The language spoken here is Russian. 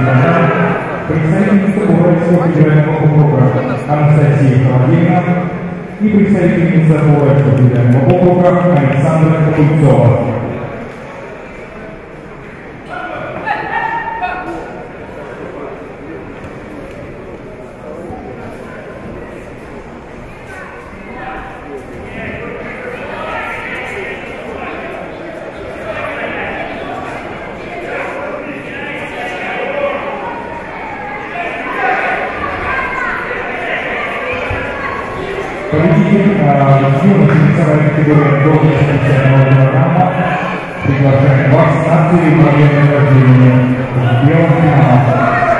представительница Уральского федерального округа Анастасия Холодина и представительница Уральского федерального округа Александра Копыльцова. Победитель юношей категории до специального программа приглашаем вас на церемонию награждения в белом финале.